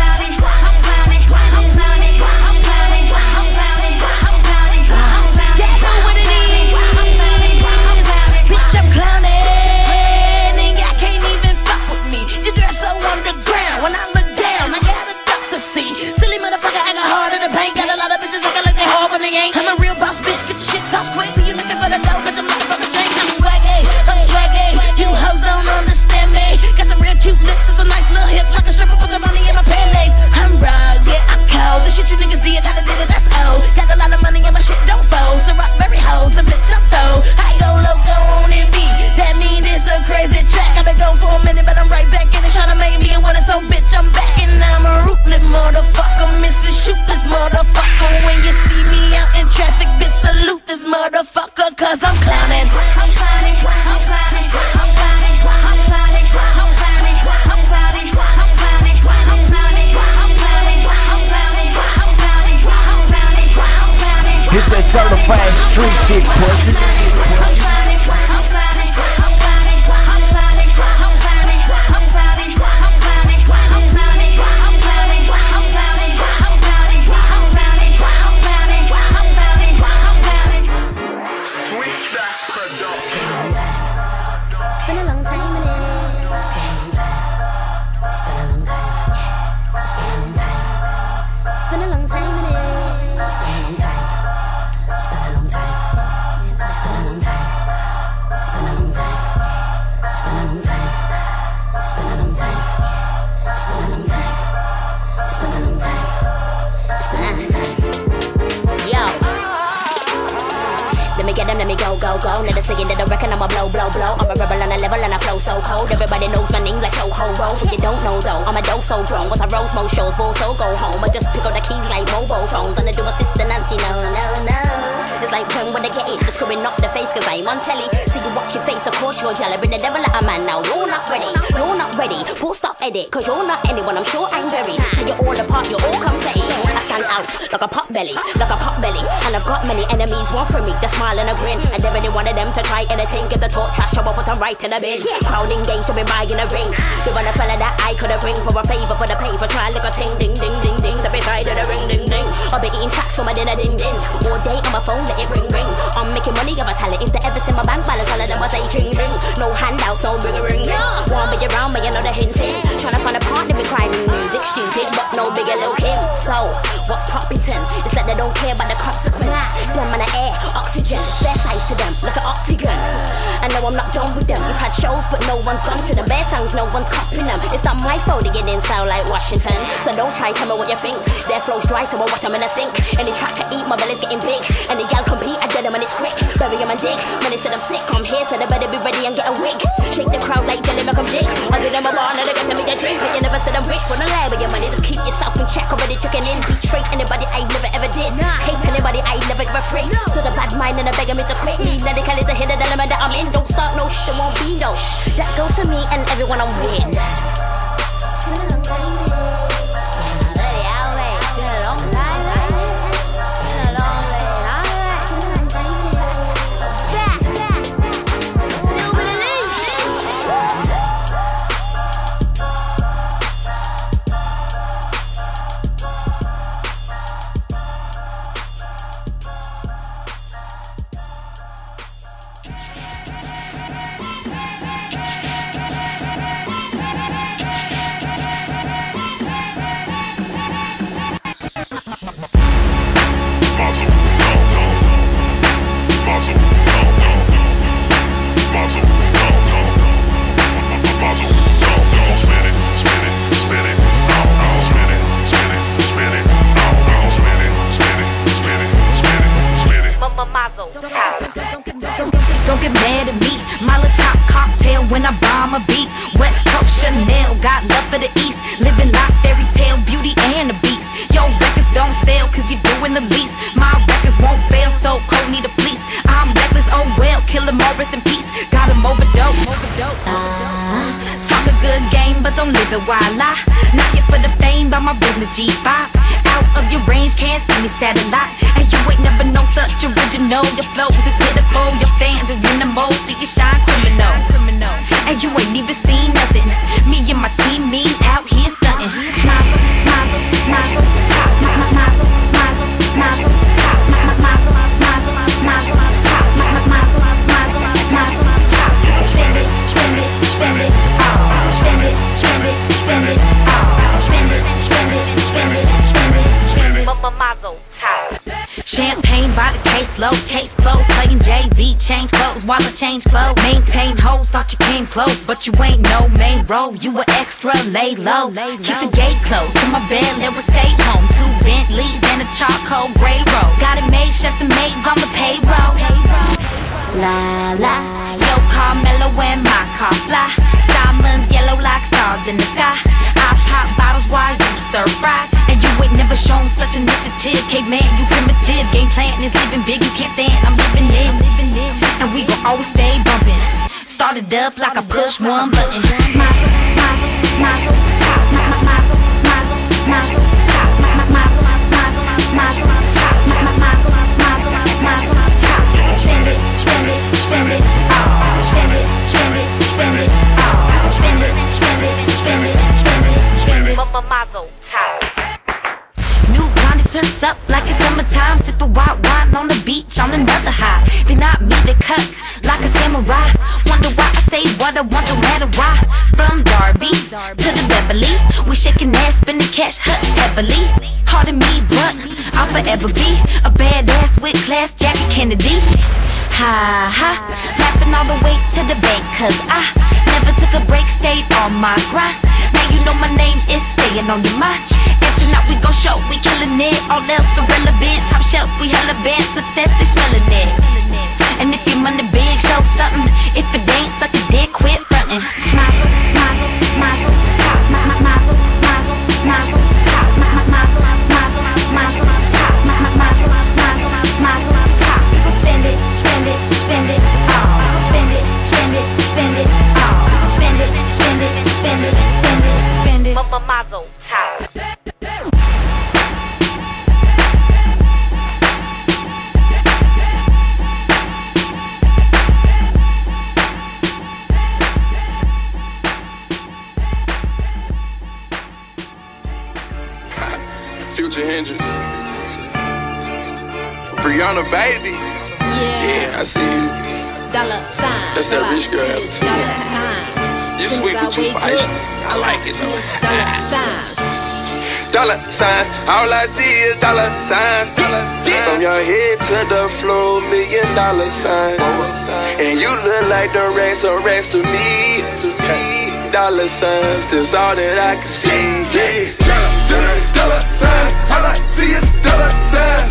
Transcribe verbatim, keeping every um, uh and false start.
clowning, I'm clowning, I'm clowning, I'm clowning, I'm clowning, I'm clowning, I'm clowning. Yeah, know what it is. I'm clowning, I'm clowning, bitch, I'm clowning. And y'all can't even fuck with me. Your girl so underground. When I look down, I got a duck to see. Silly motherfucker, I got hard in the paint. Got a lot of bitches looking like they hard when they ain't. I'm a real boss bitch, get your shit tossed quick. You looking for the dough, bitch, I'm looking for the shake. I'm swaggy, I'm swaggy. You hoes don't understand me. Got some real cute lips and some nice little hips. Like a stripper, put the money in my panties. I'm raw, yeah, I'm cold. The shit you niggas did, how to did it, that's old. Got a lot of money and my shit don't fold. So rock very hoes, the bitch I'm throw. I go loco on and beat. That mean it's a crazy track. I've been gone for a minute, but I'm right back in it. Tryna make me a winner, so bitch, I'm back. And I'm a ruthless motherfucker. Missus Shoot this motherfucker. When you see me out in traffic, bitch, salute this motherfucker. Cause I'm clowning. I'm clowning, I'm clowning, I'm clowning, I'm clowning, I'm clowning, I'm clowning, I'm clowning, I'm clowning, I'm clowning, I'm clowning, I'm clowning, I'm clowning, I'm clowning. It's that certified street shit, pussy. I'm clowning, I'm clowning, I'm clowning, I'm clowning, I'm clowning, I'm clowning, I'm clowning, I'm clowning, I'm clowning, I'm clowning, I'm clowning, I'm clowning, I'm clowning, I'm clowning, I'm clowning. Sweet back production. It's been a long time, innit? It's been a long time. It's been a long time. It's been a long time. It's been a long time, innit? It's been a long time. It's been a long time. It's been a long time. It's been a long time. It's been a long time. It's been a long time. It's been a long time. It's been a long time. It's been a long time. Yo. Let me get them, let me go, go, go. Never singing that I reckon I'm a blow, blow, blow. I'm a rebel on a level and I flow so cold. Everybody knows my name like so ho roll. But you don't know though, I'm a dope so grown. Once I rose most shows, ball so go home. I just pick up the keys like mobile phones. And I do a sister Nancy, no, no, no. It's like when when they get it, they're screwing up the face cause I'm on telly. See you watch your face, of course you're jelly. Been the devil like a man now, you're not ready. You're not ready, we'll stop edit. Cause you're not anyone, I'm sure I'm very. Till you're all apart, you're all confetti. I stand out like a pot belly, like a pot belly. And I've got many enemies, one from me, the smile and a grin. And never any one of them to try anything. If the talk trash, I will put them right in the bin. Crowd engaged, to be buying a ring. You want a fella that I could have bring for a favor for the paper. Try like a ting, ding, ding, ding, ding. The beside of the ring, ding, ding. I'll be eating tracks for my dinner, ding, ding. All day on my phone, let it ring, ring. I'm making making money of a talent. If they ever see my bank balance, all of them will say ring ring. No handouts, no bigger ring. Won't be around, but you know the hints in. Tryna find a partner with grinding music, stupid, but no bigger little Kim. So, what's Poppington? It's like they don't care about the consequence. Them on the air, oxygen, their size to them, like an octagon. I know I'm not done with them. You've had shows, but no one's gone to them. Bare songs, no one's copying them. It's not my fault they get in sound like Washington. So don't try tell me what you think. Their flow's dry, so I watch them in a sink. Any track I eat, my belly's getting big. Any gal compete, I get them and it's quick. Bury them and dig. When they said I'm sick, I'm here, so they better be ready and get a wig. Shake the crowd like jelly, make them jig. I do them a bar, now they get to me a drink. But you never said I'm rich, wanna lie with your money. Just keep yourself in check, already checking in. Betrayed anybody I never ever did. Hate anybody I never give a freak. So the bad mind and the beggar me to quit. Need medically to hit the element that I'm in. Don't start no shit, won't be no shh. That goes to me and everyone I'm with. Don't get mad at me, Molotov cocktail when I bomb a beat. West Coast Chanel, got love for the East. Living like fairy tale, beauty and the beast. Your records don't sell cause you're doing the least. My records won't fail, so cold need a police. I'm reckless, oh well, kill them all, rest in peace. Got them overdose, overdose. Uh, talk a good game, but don't live it while I not here for the fame, by my business G five. Out of your range, can't see me satellite. And you ain't never know such original. Your flows is pitiful, your fans is minimal. See you shine criminal, criminal. And you ain't even seen nothing. Me and my team, me out here stunting. Mazel, mazel, mazel, mazel, mazel, mazel, mazel, mazel, mazel, mazel, mazel. Spend it, spend it, spend it, oh. Spend it, spend it, spend it, oh. Spend it, spend it, spend it, spend it, spend it. Mazel time. Champagne by the case low, case closed. Playing Jay-Z, change clothes while I change clothes. Maintain hoes, thought you came close, but you ain't no main role. You were extra, lay low. Keep the gate closed to my bed, never stay home. Two Bentleys and a charcoal gray road. Got it made, chefs and maids on the payroll. La la, yo Carmelo and my car fly. Diamonds yellow like stars in the sky. I pop bottles while you serve fries. And you ain't never shown such initiative. Caveman, you primitive. Game plan is living big, you can't stand. I'm living it, and we gon' always stay bumping. Started up like I push one button. Mazel, mazel, mazel, mazel, mazel, mazel, mazel, mazel, mazel, mazel, spend it, spend it, spend it, oh. Spend it, spend it, spend it, oh. Spend it, spend it, spend it, spend it, spend it. Mazel time. New blondie surfs up like it's summertime. Sippin' white wine on the beach on another high. They not me, they cut like a samurai. Wonder why I say what I want, no matter why. From Darby to the Beverly, we shaking ass, spending cash heavily. Pardon me, but I'll forever be a badass with class, Jackie Kennedy. Ha ha, laughing all the way to the bank, cause I never took a break, stayed on my grind. Now you know my name is staying on your mind. And tonight we gon' show, we killing it. All else irrelevant, top shelf, we hella bad. Success, they smelling it. And if your money big, show something. If it ain't, suck a dick, quit frontin'. Mazel, mazel, mazel, mazel, mazel, mazel, mazel, mazel, mazel, mazel, mazel, mazel. Spend it, spend it, spend it, oh. Spend it, spend it, spend it, oh. Spend it, spend it, spend it, spend it, spend it. Mazel time. Future Hendrix. Brianna, baby. Yeah, I see you. Dollar sign. That's that rich girl attitude. Dollar sign. You sweet but you feisty. I like it though. Dollar signs. Dollar signs, all I see is dollar signs. From your head to the floor, million dollar signs. And you look like the rest of rest to me. Dollar signs, that's all that I can see. Dollar, dollar, dollar signs, all I see is dollar signs.